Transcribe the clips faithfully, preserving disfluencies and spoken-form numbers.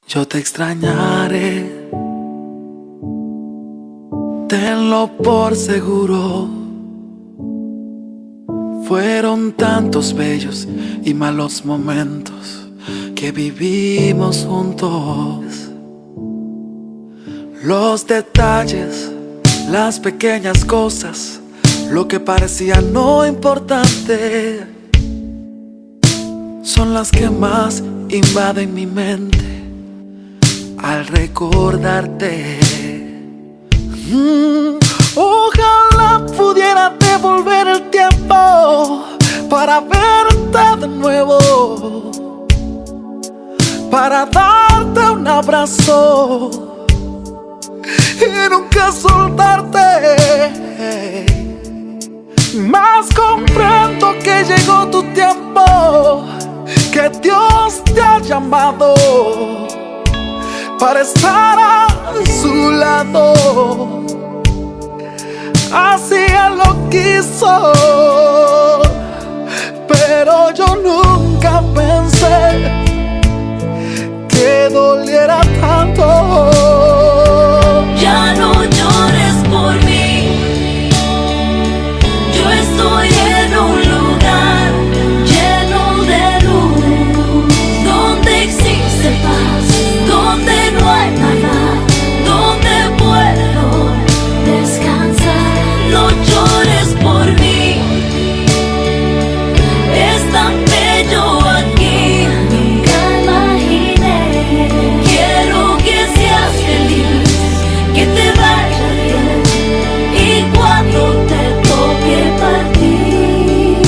Yo te extrañaré, tenlo por seguro. Fueron tantos bellos y malos momentos que vivimos juntos. Los detalles, las pequeñas cosas, lo que parecía no importante, son las que más invaden mi mente al recordarte. mm, Ojalá pudiera devolver el tiempo para verte de nuevo, para darte un abrazo y nunca soltarte. Mas comprendo que llegó tu tiempo, que Dios te ha llamado para estar a su lado. Así Él lo quiso, pero yo nunca pensé que doliera tanto. Ya no llores por mí, yo estoy en un lugar lleno de luz, donde existe paz, donde no hay nada, donde puedo descansar. No llores por mí, es tan bello aquí, nunca imaginé. Quiero que seas feliz, que te vaya bien, y cuando te toque partir,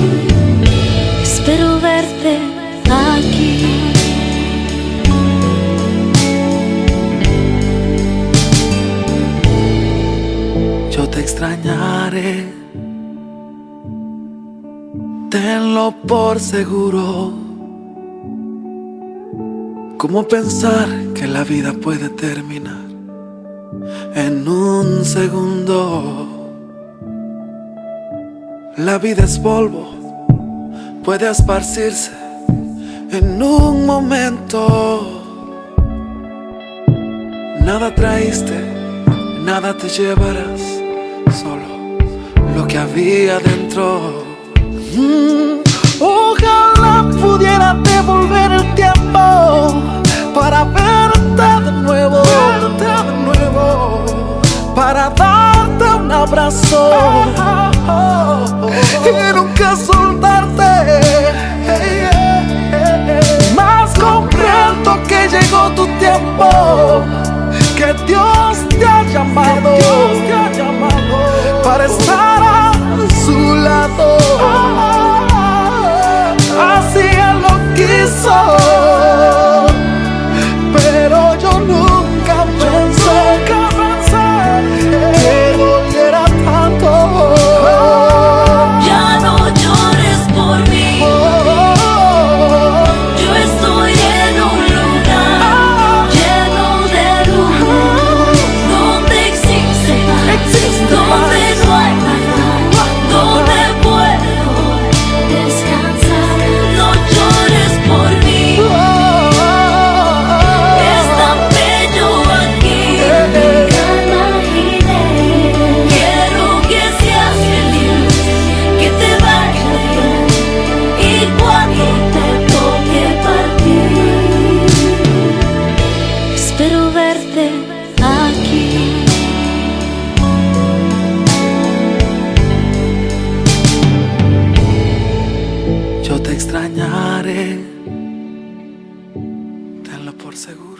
espero verte aquí. Yo te extrañaré, tenlo por seguro. ¿Cómo pensar que la vida puede terminar en un segundo? La vida es polvo, puede esparcirse en un momento. Nada traíste, nada te llevarás, solo lo que había dentro. Mm, Ojalá pudiera devolver el tiempo para verte de nuevo, verte de nuevo, para darte un abrazo y nunca soltarte. Mas comprendo que llegó tu tiempo, que Dios te ha llamado, Dios te ha llamado para estar a su lado. Así Él lo quiso, pero yo nunca pensé, nunca pensé que doliera tanto. Ya no llores por mí, yo estoy en un lugar lleno de luz, donde existe paz, donde no hay nada, donde puedo descansar. No llores por mí, es tan bello aquí, nunca imaginé. Quiero que seas feliz, que te vaya bien, y cuando te toque partir, espero verte aquí. Yo te extrañaré, tenlo por seguro.